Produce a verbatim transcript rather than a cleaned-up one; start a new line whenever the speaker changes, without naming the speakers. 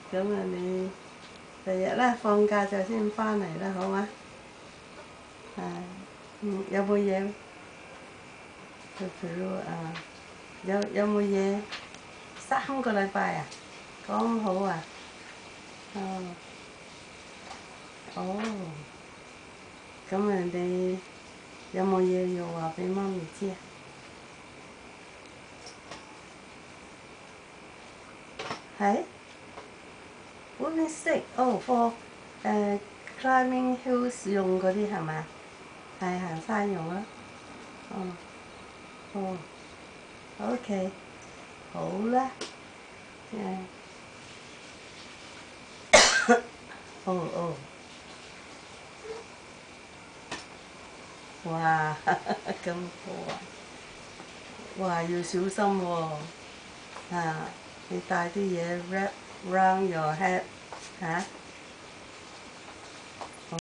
咁啊，你第日咧放假就先翻嚟啦，好嗎？係，嗯，有冇嘢？譬如啊，有有冇嘢？三個禮拜啊，講好啊。哦。哦。咁啊，你有冇嘢要話俾媽咪知啊？係 ？Walking stick，哦，for 誒 climbing hills 用嗰啲係咪啊？係行山用啊。哦。哦。OK，好啦。誒。哦哦。哇，咁好啊！哇，要小心喎。啊，你帶啲嘢 wrap round your head 嚇。